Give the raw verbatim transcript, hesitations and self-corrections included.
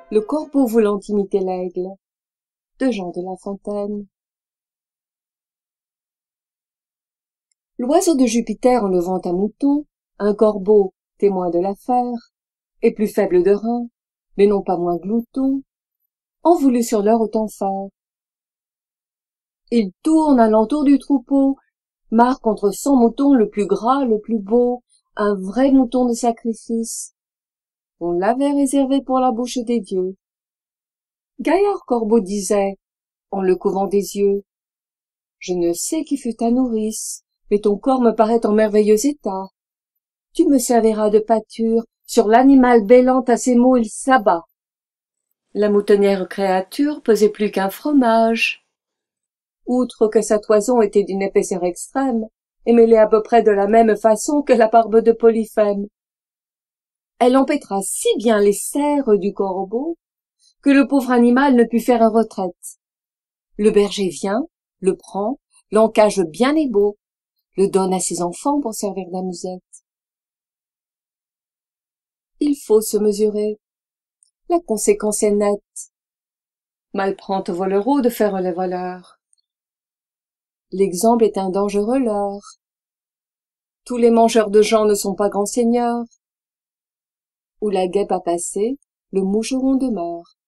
Le corbeau voulant imiter l'aigle, de Jean de La Fontaine. L'oiseau de Jupiter enlevant un mouton, un corbeau, témoin de l'affaire, et plus faible de rein, mais non pas moins glouton, en voulut sur l'heure autant faire. Il tourne à l'entour du troupeau, marque entre cent moutons le plus gras, le plus beau, un vrai mouton de sacrifice. On l'avait réservé pour la bouche des dieux. Gaillard Corbeau disait, en le couvant des yeux, « Je ne sais qui fut ta nourrice, mais ton corps me paraît en merveilleux état. Tu me serviras de pâture, sur l'animal bêlant à ces mots il s'abat. La moutonnière créature pesait plus qu'un fromage. Outre que sa toison était d'une épaisseur extrême, et mêlée à peu près de la même façon que la barbe de Polyphème. Elle empêtra si bien les serres du corbeau, que le pauvre animal ne put faire retraite. Le berger vient, le prend, l'encage bien et beau, le donne à ses enfants pour servir d'amusette. Il faut se mesurer. La conséquence est nette. Mal prend au volereau de faire les voleurs. L'exemple est un dangereux leurre. Tous les mangeurs de gens ne sont pas grands seigneurs. Où la guêpe a passé, le moucheron demeure.